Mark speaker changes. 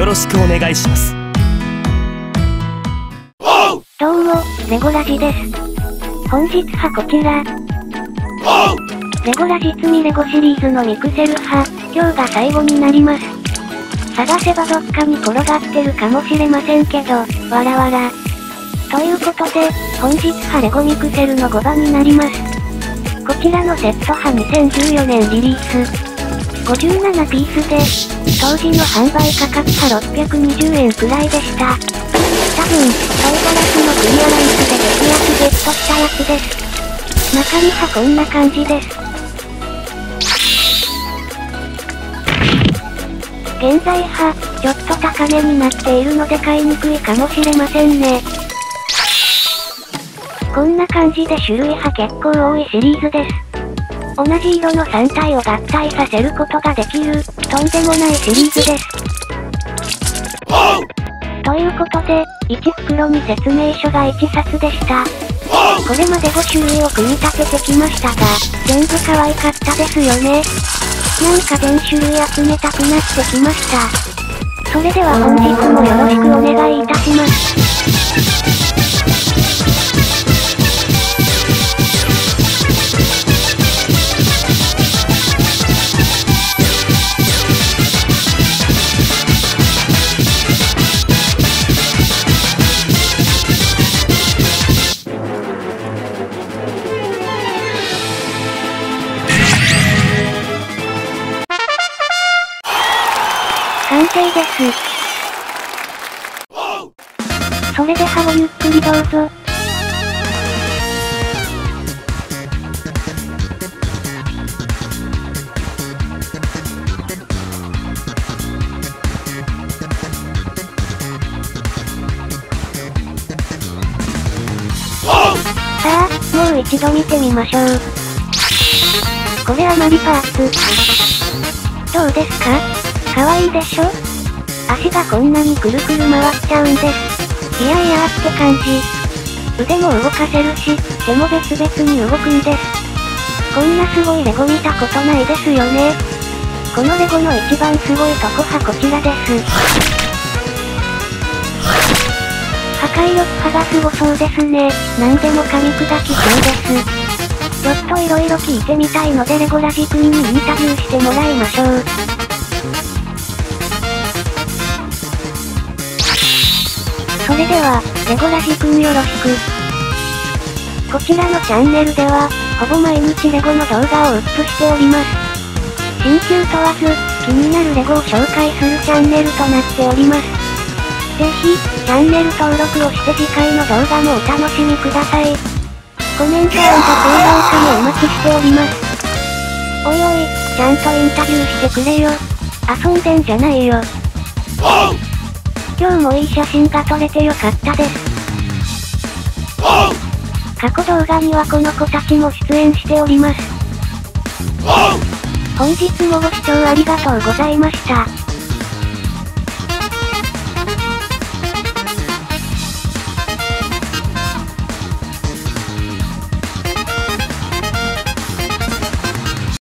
Speaker 1: よろしくお願いします。
Speaker 2: どうも、レゴラジです。本日はこちら。レゴラジ積みレゴシリーズのミクセル派、今日が最後になります。探せばどっかに転がってるかもしれませんけど、わらわら。ということで、本日はレゴミクセルの5番になります。こちらのセットは2014年リリース。57ピースで、当時の販売価格は620円くらいでした。多分、トイガラスのクリアライスで激安ゲットしたやつです。中身はこんな感じです。現在は、ちょっと高値になっているので買いにくいかもしれませんね。こんな感じで種類は結構多いシリーズです。同じ色の3体を合体させることができる、とんでもないシリーズです。ということで、1袋に説明書が1冊でした。これまで5種類を組み立ててきましたが、全部可愛かったですよね。なんか全種類集めたくなってきました。それでは本日もよろしくお願いいたします。完成です。それではごゆっくりどうぞ。さあ、もう一度見てみましょう。これ余りパーツ。どうですか？可愛いでしょ？足がこんなにくるくる回っちゃうんです。いやいやって感じ。腕も動かせるし、手も別々に動くんです。こんなすごいレゴ見たことないですよね。このレゴの一番すごいとこはこちらです。破壊力派がすごそうですね。なんでも噛み砕きそうです。ちょっと色々聞いてみたいのでレゴラジ君にインタビューしてもらいましょう。それでは、レゴラジ君よろしく。こちらのチャンネルでは、ほぼ毎日レゴの動画をアップしております。新旧問わず、気になるレゴを紹介するチャンネルとなっております。ぜひ、チャンネル登録をして次回の動画もお楽しみください。コメント&高評価もお待ちしております。おいおい、ちゃんとインタビューしてくれよ。遊んでんじゃないよ。今日もいい写真が撮れてよかったです。過去動画にはこの子たちも出演しております。本日もご視聴ありがとうございました。